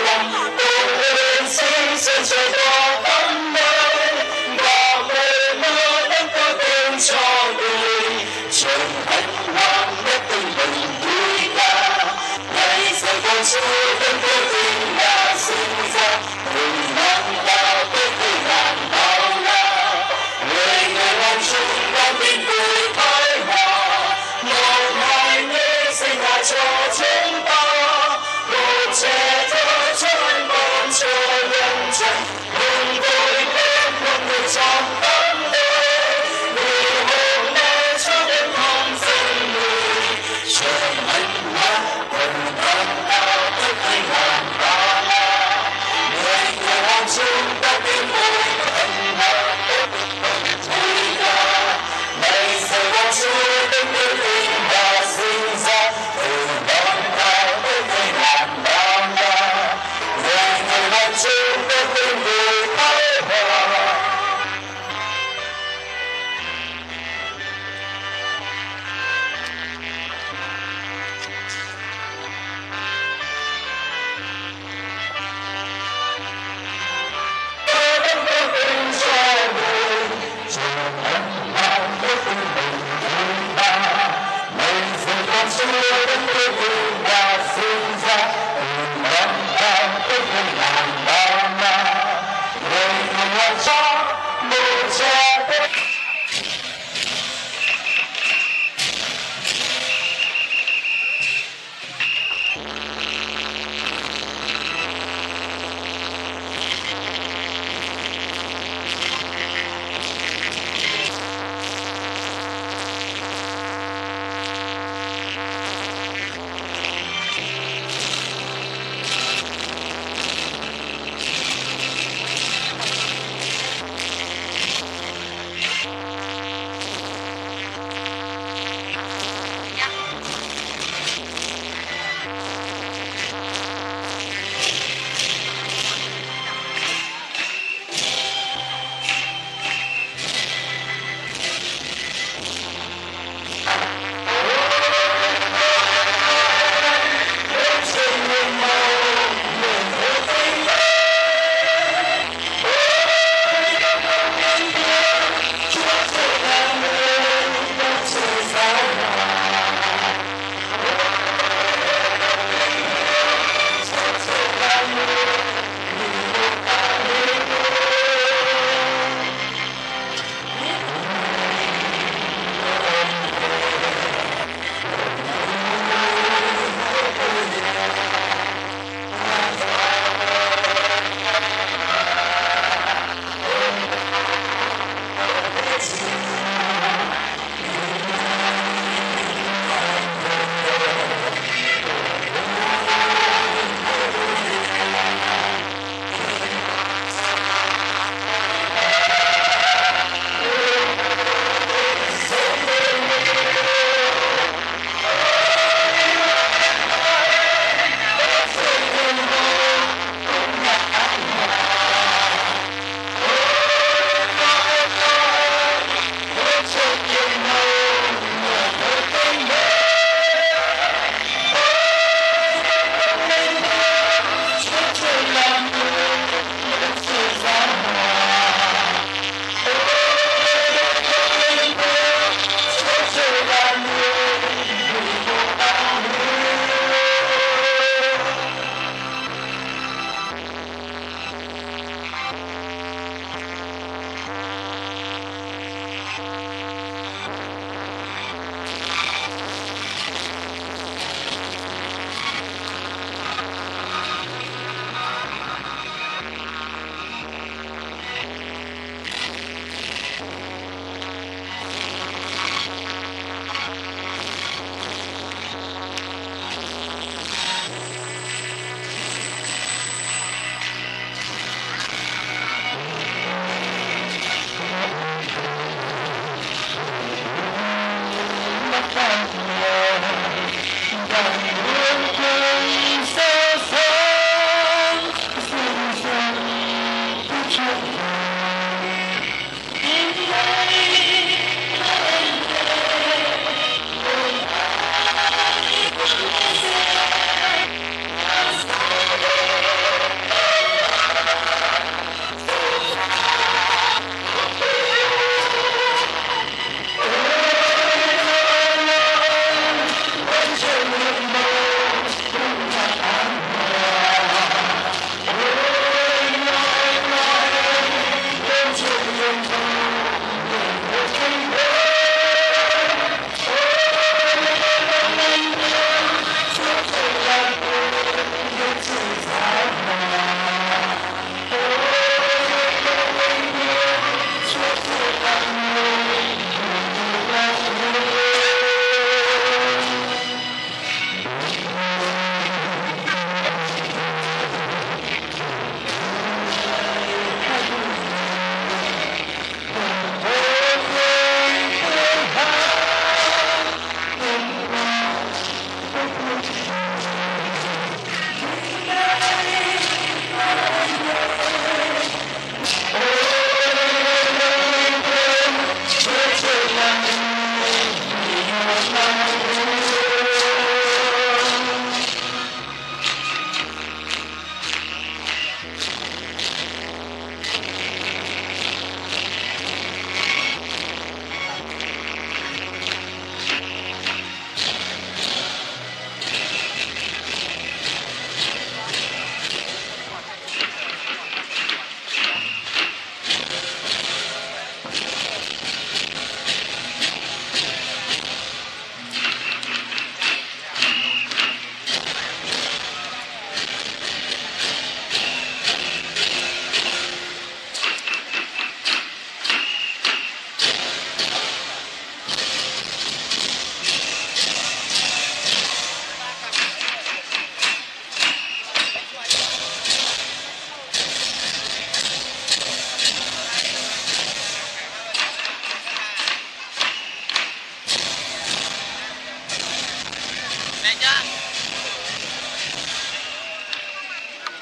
lòng tôi lên sinh sinh cho đó tấm nơi và mơ mơ đến có tên cho người trong hạnh hoan đất tình mình vui ca ngày giờ con chưa đến vô tình đã sinh ra mừng năm bao tới thời ngàn bao la người người lòng chung đang tin vui thái hòa một hai ngày sinh ra cho chúng ta một trẻ thơ cho anh con cho nhân dân.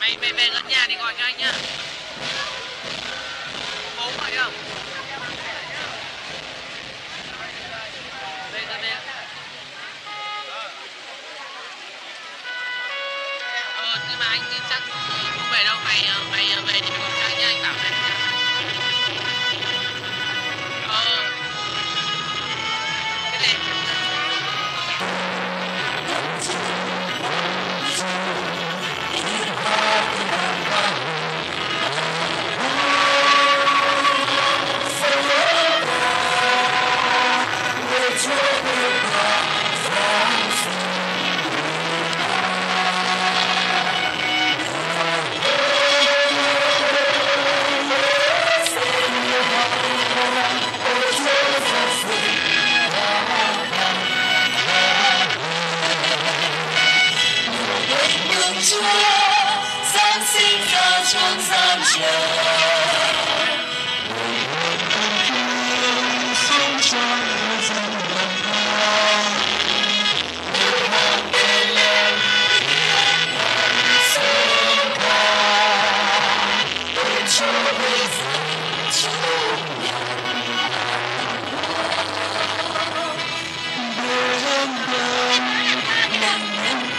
Mày về gần nhà thì gọi cho anh nhá. Bố gọi không? Về rồi về. Nhưng mà anh chắc không về đâu, mày về thì gọi cho anh nhá, anh bảo này. Cái này. Chúa giáng sinh ra trong gian trời, sống cho người dân đồng hành. Điều mang tên lên sông ca, ôi Chúa bây giờ trong nhà đường nắng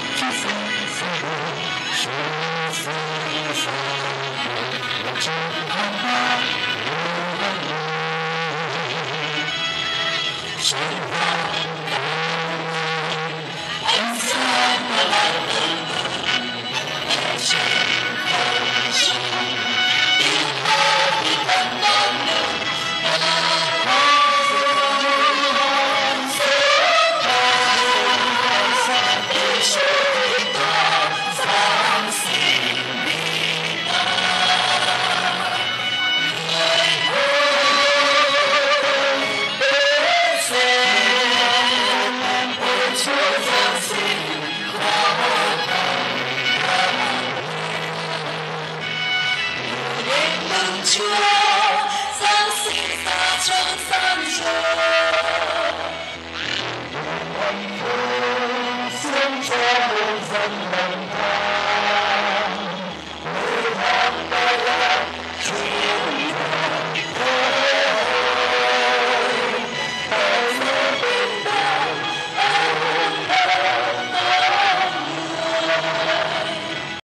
Chúa